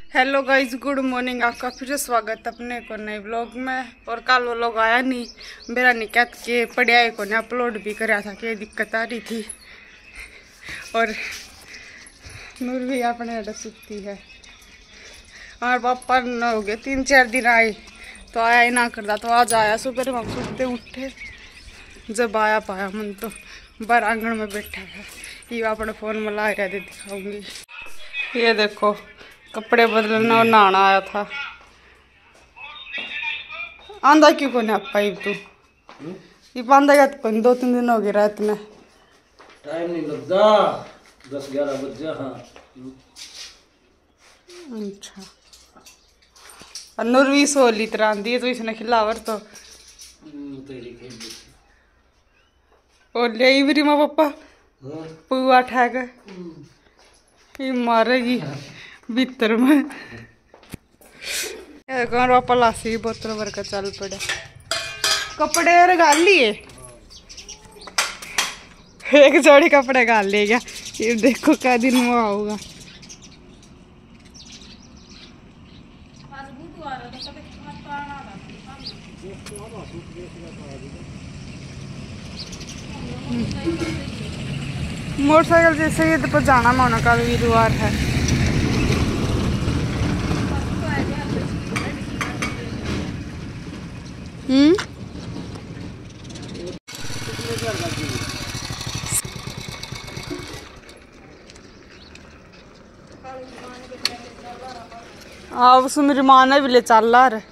Hello guys, good morning. आपका फिर से स्वागत अपने को नए ब्लॉग में। और कल वो लोग आया नहीं, मेरा निकत के पढ़िया को ने अपलोड भी कराया था कि दिक्कत आ रही थी। और नूर भी अपने अड्डा सुखती है। और पापा न हो गए 3-4 दिन आए तो आया ही ना करता, तो आज आया। सुबह हम सुबह उठे, जब आया पाया मन तो बाहर आंगन में बैठा है। ये अपने फ़ोन में ला रहा दे, दिखाऊंगी। ये देखो, कपड़े बदलना और नहाना आया था। आंधा क्यों को नहीं पाई तू? ये बांधा गया तो 2-3 दिन हो गए रात में। टाइम नहीं लगता, 10-11 बज जा। हाँ अच्छा, और नूरवी सोली तरह दी तो इसने खिलावर तो और ले मेरी माँ पापा पुआ ठैक ये मारेगी भीतर में। कौन पापा लासी बोतल भर कर चल पड़े। कपड़े और गाल लिए, एक जोड़ी कपड़े गाल ले गया। ये देखो क्या दिन में आऊंगा। मोटरसाइकिल जैसे ये तो जाना माना का वीरवार है। अब मेरी माँ ने भी ले चल रहा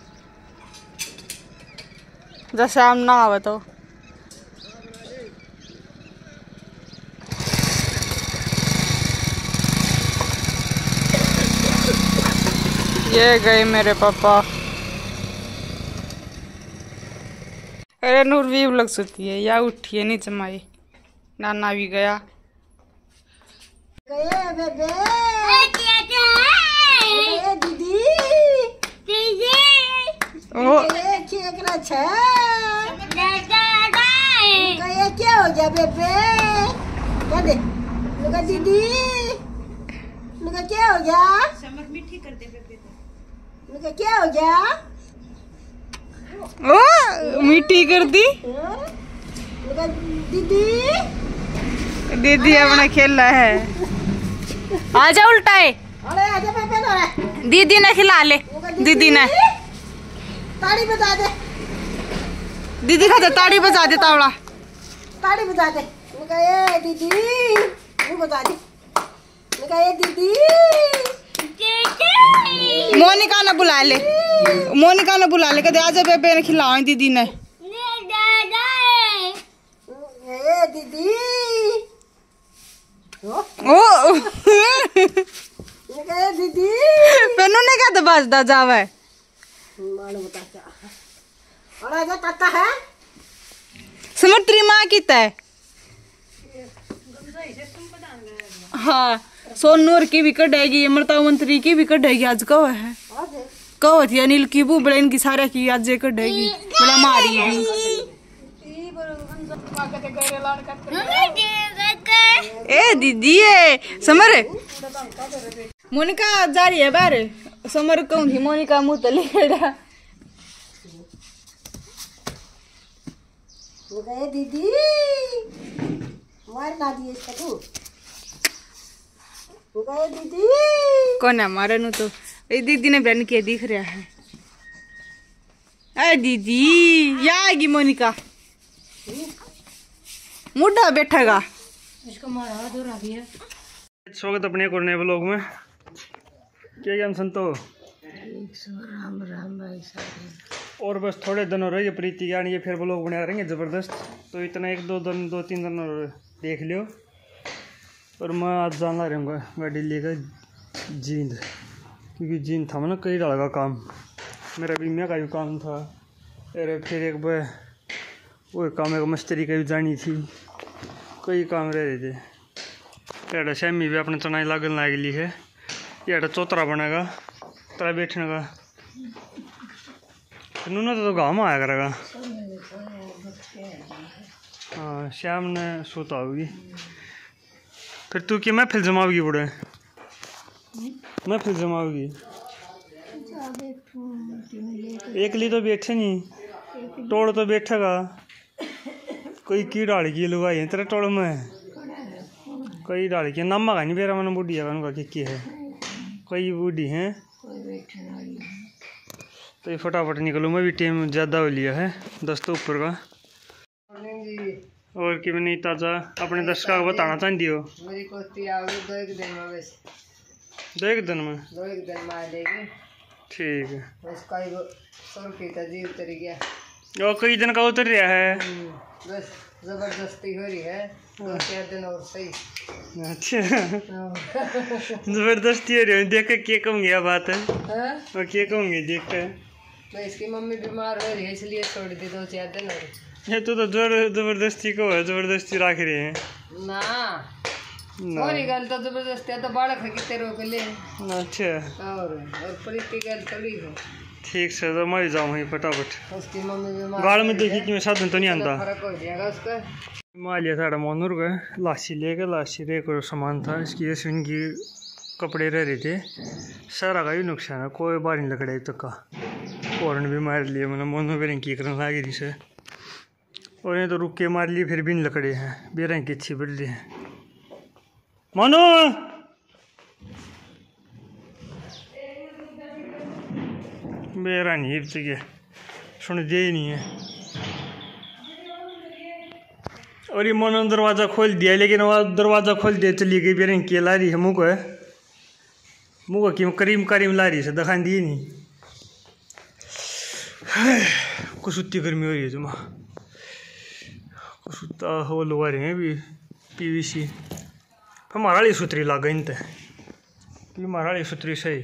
जब शाम ना आवे तो। ये गए मेरे पापा। अरे नूर भी लग सुती है या उठी है नहीं जमाई। नाना भी गया। क्या हो गया बेबे? क्या दे लुका दीदी, लुका क्या हो गया? समर मीठी कर दे बेबे। लुका क्या हो गया? ओ मीठी कर दी। लुका दीदी, दीदी अपना खेला है। आजा उल्टा है। अरे आजा बेबे ना, दीदी ने खिला ले। दीदी ने ताड़ी बजा दे। दीदी खाते ताड़ी बजा दे। तावड़ा ताड़ी बजा दे। लुका ये दीदी, वो बजा दे। लुका ये दीदी, मोनिका ने बुला ले। मोनिका ने बुला ले। कहते आजा बेबे ने खिलाओ दीदी ने। ये दीदी ओ ये दीदी पेनू ने क्या बजदा जावे। मानो बता और आजा ताता है। समर तेरी माँ किता है? हाँ, सोनूर की भी कटेगी, अमृता मंत्री की भी कटेगी। आज कब है? कब थी अनिल की बुबड़ा इनकी सारे की आज कटेगी। बड़ा मारी है। ए दीदी है समर। मोनिका जा रही है बाहर। समर कौन थी? मोनिका मुँह तो लेड़ा। दीदी मार ना दिए इसका तू। दीदी कौन है हमारा नु तो? ए दीदी ने बहन के दिख रहा है। अरे दीदी या आएगी मोनिका। मुड्ढा बैठेगा। इसको मारा दो रही है। स्वागत अपने को नए ब्लॉग में। क्या ज्ञान संतो राम राम भाई साहब। और बस थोड़े दिन हो रहे ये प्रीति ज्ञान ये फिर ब्लॉग बना रहेंगे ज़बरदस्त। तो इतना 2-3 दिन और देख लियो। और मैं आज जाना रहूँगा गाड़ी लेकर जींद, क्योंकि जींद था ना कई डाल का काम। मेरा बीमिया का भी काम था। अरे फिर एक बार वो काम एक मिस्त्री का भी जानी थी। कई काम रह रहे थे। एडा शैमी भी अपने चनाई लागन लाग ली है। ये एडा चौतरा बनेगा तला बैठने का। नूना तो घाम आया करेगा। हाँ, शाम ने सोता होगी। फिर तू क्या महफिल जमाओगी? बुढ़े महफिल जमाओगी? एकली तो बैठे नहीं, टोड़ तो बैठेगा कोई की डाल की लुगाई है तेरे टोड़ में, कोई डाल की नमक है नहीं बेरा मन बूढ़ी है की है, कोई बूढ़ी है तो ये फटाफट निकलो। मैं भी टाइम ज़्यादा हो लिया है 10 तो ऊपर का। और कि नहीं ताज़ा अपने दर्शकों को बताना चाहती हो? मेरी कोती आओगी 2-1 दिन में, बस 2-1 दिन में, 2-1 दिन में आ जाएगी। ठीक है। उसका ही 100 रुपये का जी उतर गया। और कई दिन का उतर रहा है, बस जबरदस्ती हो रही है 2-4 दिन और सही। अच्छा जबरदस्ती हो रही है, देख के क्या कहूँगी यह बात है। और क्या कहूँगी देख कर? तो इसकी मम्मी बीमार हो रही है इसलिए छोड़ दी 2-4 दिन और। ये तो जबरदस्ती को है, जबरदस्ती रख रहे हैं ना और गल तो जबरदस्ती है तो बालक है कितने रोक ले। अच्छा और प्रीति गल थोड़ी है। ठीक से तो मैं जाऊँ फटाफट। उसकी मम्मी बीमार गाड़ में देखी कि मैं साधन तो नहीं आता। फर्क हो जाएगा उसका। मैं लिया था मोनूर का लाशी लेकर, लाशी रे को सामान था इसकी, ऐसे की कपड़े रह रहे थे, सारा का भी नुकसान है, कोई बार नहीं लकड़ा तक का फौरन भी मार लिए, मतलब मोनू बेरंग की करने लगी थी से, और ये तो रुक के मार लिए फिर भी नहीं लकड़े हैं, बेरंग की अच्छी बढ़ रही है। मोनू बेरा नहीं सुन दे ही नहीं है। और ये मोनो दरवाज़ा खोल दिया, लेकिन वो दरवाज़ा खोल दिया चली गई बेरंग की ला रही है मुँह को क्यों करीम करीम ला रही है, दिखा दी नहीं कुछ उतनी गर्मी हो रही है जुमा, कुछ उतना वो लगा रहे हैं अभी PVC हमारा वाली सूत्री ला गई तो हमारा वाली सूत्री सही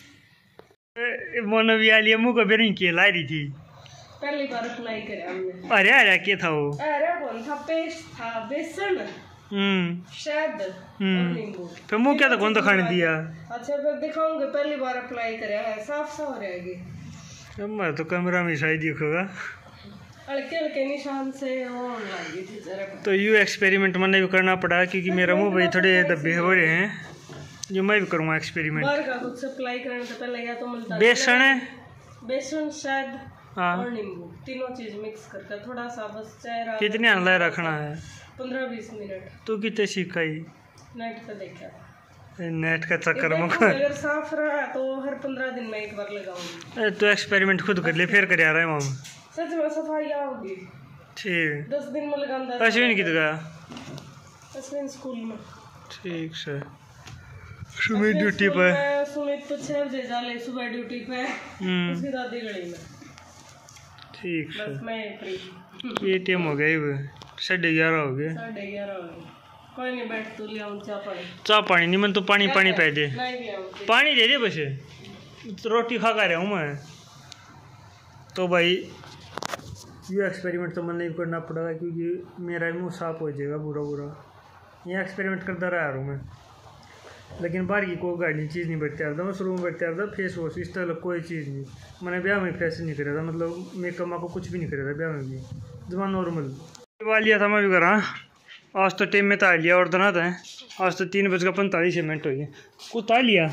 मोनो भी आ लिया मुँह को बेरंग की ला रही थी। पहली बार अप्लाई करा हमने। अरे अरे क्या था वो? अरे कौन था? पेस्ट था, बेसन, शहद और नींबू। फिर मुँह क्या था, कौन तो खाने दिया? अच्छा फिर दिखाऊंगे, पहली बार अप्लाई करा है, साफ साफ रहेगी। मैं तो कैमरा में शायद दिखेगा, हल्के हल्के निशान से होने लगी थी जरा। तो यू एक्सपेरिमेंट मैंने भी करना पड़ा क्योंकि मेरा मुँह भाई थोड़े दबे हो रहे हैं, जो मैं भी करूँगा एक्सपेरिमेंट। बाहर का कुछ अप्लाई करने से पहले या तो मिलता है बेसन है, बेसन, शहद हाँ और नींबू, तीनों चीज मिक्स करके थोड़ा सा बस चेहरा कितने अंदर रखना है? 15-20 मिनट। तू कितने सीखाई? नेट पे देखा, नेट का चक्कर में अगर साफ रहा तो हर 15 दिन में एक बार लगाऊंगी। तो एक्सपेरिमेंट खुद कर ले फिर कर आ रहा है मामा। सच में सफाई आओगी। ठीक 10 दिन में लगाना। अश्विन किधर गया? अश्विन स्कूल में। ठीक से सुमित ड्यूटी पे, सुमित तो 6 बजे जाले सुबह ड्यूटी पे, उसकी दादी गली में। ठीक है, बस मैं फ्री। ये टाइम हो गया 11:30 हो गए। 11:30 हो गए। कोई नहीं, बैठ तू ले आऊँ चाह पानी नहीं, मन तो पानी पै दे, नहीं पानी दे दे बस, रोटी खा कर रहा हूँ मैं। तो भाई ये एक्सपेरिमेंट तो मन नहीं करना पड़ेगा क्योंकि मेरा मुँह साफ हो जाएगा पूरा। ये एक्सपेरिमेंट करता रहा हूँ मैं, लेकिन बाहर की कोई गाड़ी चीज़ नहीं बैठते आता, मैं शुरू में बैठते आता फेस वॉश इस तरह कोई चीज़ नहीं, मैंने ब्याह में फेस नहीं करा था, मतलब मेकअप को कुछ भी नहीं करा था ब्याह में भी, जमा नॉर्मल लिया था मैं भी करा। आज तो टाइम में तो आ लिया और दना था, आज तो 3:45 हो गए। कुछ आ लिया?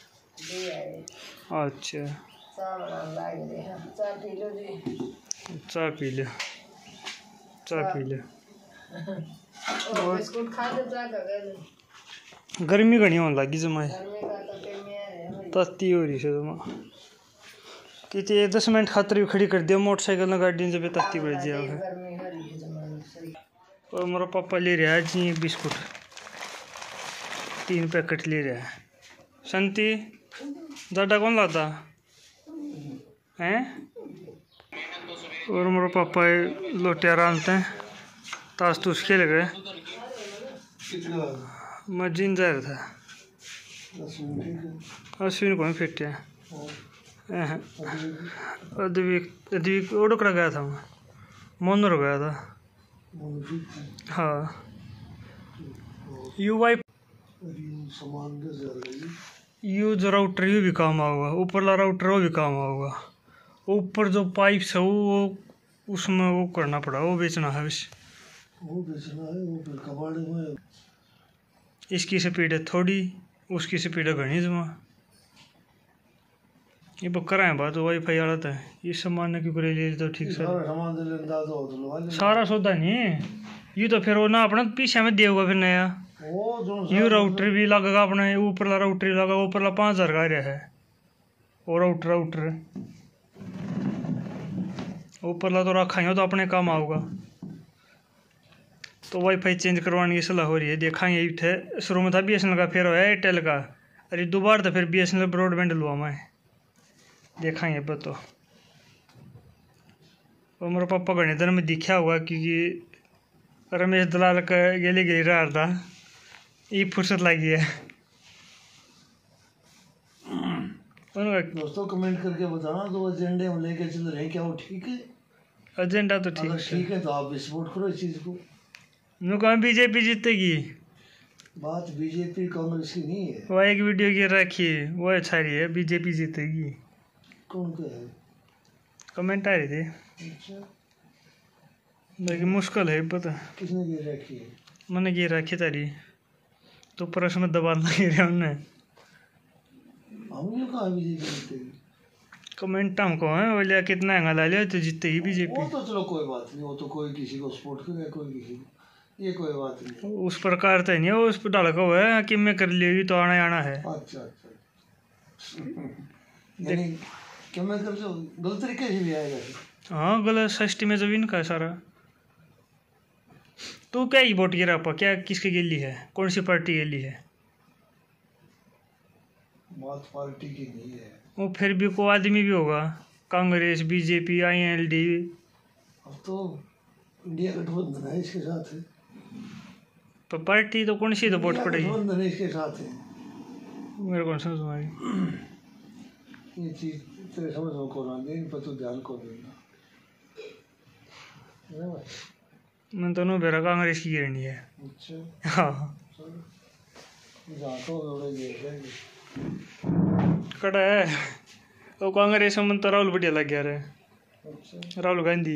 अच्छा चाय पी ले। गर्मी घनी होने लगी जमा, तत्ती हो रही है जमा, कि 10 मिनट खातर भी खड़ी कर दिया मोटरसाइकिल ना गाड़ी जब तत्ती बढ़ जाए। और मेरा पापा ले रहा है जी बिस्कुट, 3 पैकेट ले रहा है। संती ज़्यादा कौन लाता हैं? और मेरे पापा लोटिया रांधते हैं, ताश तूश खेल गए। मैं जिन जा रहा था, अश्विन को फिट है, अद्विक ओडोकड़ा गया था, मैं मोनर गया था। हाँ यू जो राउटर यू भी काम आऊगा, ऊपर ला राउटर वो भी काम आऊगा, ऊपर जो पाइप है वो उसमें वो करना पड़ा, वो बेचना है बस, वो फिर कबाड़े में। इसकी स्पीड है थोड़ी, उसकी स्पीड है घनी जमा, ये बकरा है बात वाईफाई वाला था ये सामान क्यों करे ले तो ठीक से सारा सौदा नहीं ये तो फिर वो ना अपना पीछे में देगा फिर नया ये राउटर भी लगेगा अपना ऊपर राउटर भी लगा ऊपर 5,000 का रहा है और राउटर ऊपर ला तो रखा ही तो अपने काम आऊगा तो वाईफाई चेंज करवाने की सलाह हो रही है देखाएंगे थे शुरू में था BSNL का फिर है एयरटेल का अरे दोबारा तो फिर BSNL ब्रॉडबैंड लुआ मैं देखाएंगे पर तो और मेरे पापा घने दिन में दिखा हुआ क्योंकि रमेश दलाल का गेली रहा था ये फुर्सत लगी है। दोस्तों कमेंट करके बताना तो एजेंडे हम लेके चल रहे हैं क्या वो ठीक है? एजेंडा तो ठीक है तो आप भी सपोर्ट करो इस चीज़ को। कहा बीजेपी जीतेगी बात बीजेपी कांग्रेस की नहीं है। वो एक वीडियो की रखी वो अच्छा रही है बीजेपी जीतेगी। कौन का है? कमेंट आ रही थी। अच्छा लेकिन मुश्किल है पता किसने ये रखी है? मैंने ये रखी तारी तो प्रश्न में दबाना लगे रहे उन्हें हमने कहा बीजेपी जीतेगी। कमेंट हमको है बोले कितना एंगल आ लिया तो जीतेगी बीजेपी। वो तो चलो कोई बात नहीं वो तो कोई किसी को सपोर्ट करे कोई किसी को ये कोई बात नहीं उस प्रकार तो नहीं है उस पर डालका हुआ है कि मैं कर लिएगी तो आना है। अच्छा अच्छा यानी क्या मैं कर जो गलत तरीके से भी आएगा। हाँ गलत सस्ती में जमीन का सारा तो क्या ही वोट गिरा पा क्या किसके गेली है कौन सी पार्टी गेली है? बात पार्टी की नहीं है वो फिर भी कोई आदमी भी होगा कांग्रेस बीजेपी INLD। अब तो इंडिया गठबंधन है इसके साथ है पर पार्टी तो कौन सी तो वोट पड़ेगी गठबंधन इसके साथ है। मेरे को समझ में आई ये चीज तेरे समझ में कौन आती है पर तू ध्यान को देना। मैं तो मेरा कांग्रेस की गिरनी है। अच्छा हाँ जहाँ तो देख लेंगे कड़ा है तो कांग्रेस में तो राहुल बढ़िया लग गया रहे अच्छा राहुल गांधी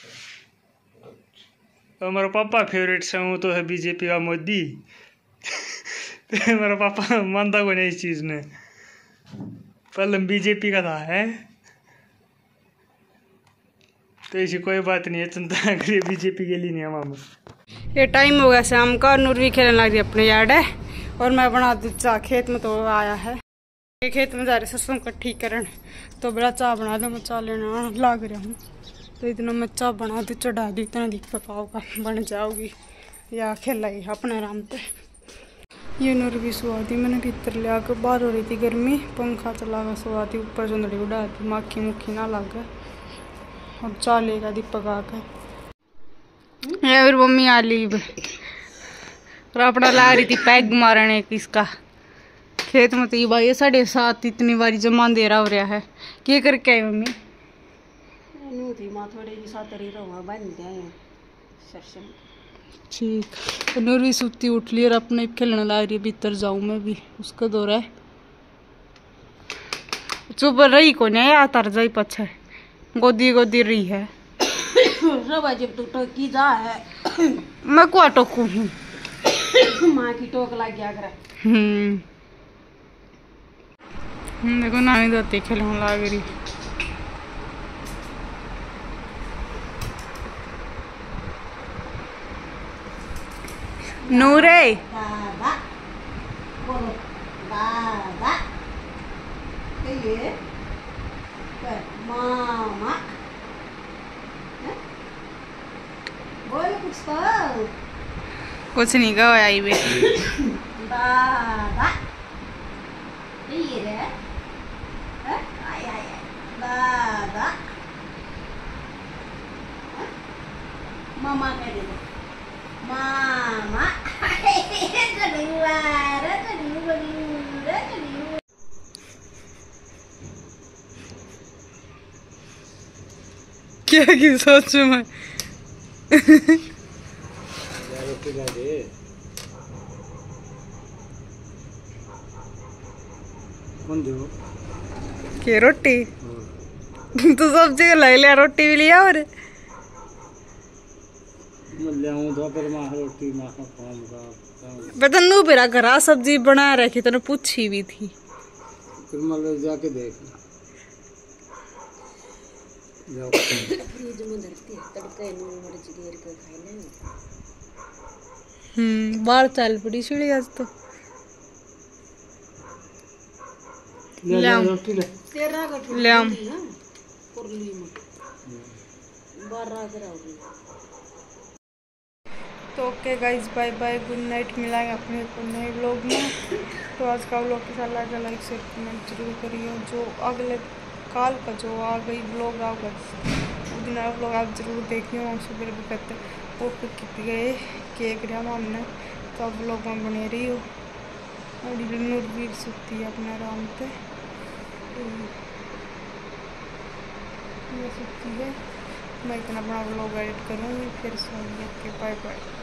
और मेरा पापा फेवरेट से वो तो है बीजेपी का मोदी तो मेरा पापा मानता को नहीं इस चीज़ ने पहले बीजेपी का था है तो ऐसी कोई बात नहीं है चिंता करिए बीजेपी के लिए नहीं हम ये टाइम हो गया शाम का नूर भी खेलने लग रही अपने यार्ड है और मैं बना दूँ चाह खेत में तो आया है ये खेत में जा रहे सरसों का ठीक करन तो बड़ा चाह बना दो मैं चाह लेना लाग रहा हूँ तो इतना मैं चाह बना दूँ चढ़ा दी इतना दिख पकाओगा बन जाओगी या खेला ही अपने आराम पे। ये नूर भी सुहा दी मैंने भीतर ले आकर बाहर हो रही थी गर्मी पंखा चला कर सुहा दी ऊपर चंदड़ी उड़ा दी माखी मुखी ना लग और चाह लेगा दी पका कर फिर मम्मी आ ली और अपना ला रही थी पैग मारने किसका खेत में तो ये भाई 7:30 इतनी बारी जमा दे रहा हो रहा है क्या करके आई मम्मी ठीक तो नूर भी सुती उठ ली और अपने खेलने ला रही है भीतर जाऊं मैं भी उसका दौरा है चुप रही को नहीं आता रजाई पछे गोदी गोदी रही है जब तू टोकी जा है मैं को टोकू हूँ माँ की टोक लग गया करे देखो नानी दाती खेलने लग रही नूरे दादा बोलो दादा ये मामा बोल कुछ तो कुछ नहीं कहा आई बे दादा ये रे आय आय दादा मामा कह दे मामा क्या की सोचू मैं के रोटी तो सब जगह ला लिया रोटी भी लिया और बतनू मेरा घरा सब्जी बना रखी तूने पूछी भी थी फिर मतलब जाके देख फ्रिज में धरती है तड़के नून मिर्च घेर के खाई लेंगे। बाल चाल पड़ी सीढ़ी आज तो तेरा का ले आम कुरली में 12 कराओगे। तो okay guys, bye bye, good night. मिलाएंगे अपने को नए व्लॉग में। तो आज का व्लॉग कैसा लगा लाइक शेयर कमेंट जरूर करिए। जो अगले काल का जो आ गई व्लॉग आगा वो दिन व्लॉग आप जरूर देखिए। वहाँ से भी कहते वो पिक गए केक रहा हमने तो अब व्लॉग में बने रही हो। और नूरवीर सुती है अपने आराम से, ये सुती है। मैं इतना बड़ा व्लॉग एडिट करूँगी फिर सोऊंगी। Bye bye.